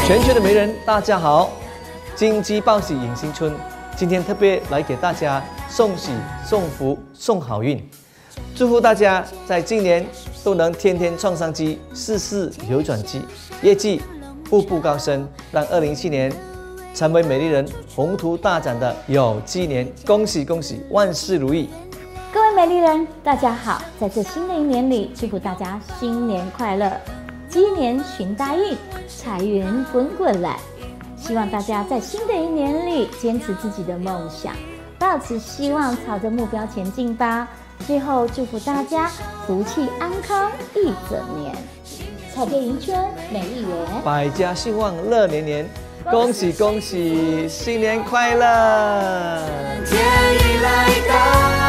全球的媒人，大家好！金鸡报喜迎新春，今天特别来给大家送喜、送福、送好运，祝福大家在今年都能天天创商机，事事有转机，业绩步步高升，让2017年成为美丽人宏图大展的有机年。恭喜恭喜，万事如意！ 各位美丽人，大家好！在这新的一年里，祝福大家新年快乐，鸡年寻大运，财源滚滚来。希望大家在新的一年里坚持自己的梦想，抱持希望，朝着目标前进吧。最后祝福大家福气安康一整年，彩蝶迎春美丽园， 百家兴旺乐年年。恭喜恭喜，新年快乐！ 天已来到。